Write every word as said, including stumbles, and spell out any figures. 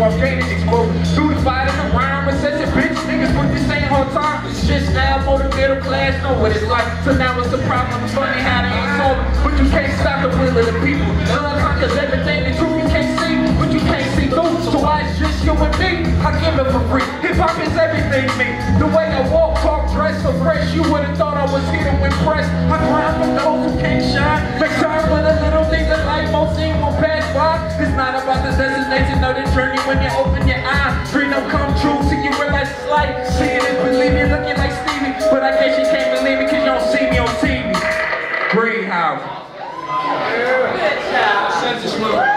I'm gaining exposure. Through the fight and the rhyme, recession, bitch, niggas put this ain't hard time. Shit now for the middle class, know what it's like. So now it's a problem, it's funny how they ain't solving. But you can't stop the will of the people. Love conquers everything, the truth you can't see, but you can't see through. So why it's just you and me? I give it for free. Hip hop is everything to me. The way I walk, talk, dress so fresh, you would've thought I was here to impress. I grind for those who can't shine. Make time for the little things that life most seem will pass by. It's not about the destination or the journey when you open your eyes. Freedom come true, see you realize it's life. Seeing it, believe it, looking like Stevie. But I guess you can't believe it cause you don't see me on T V. Greenhouse. Good job.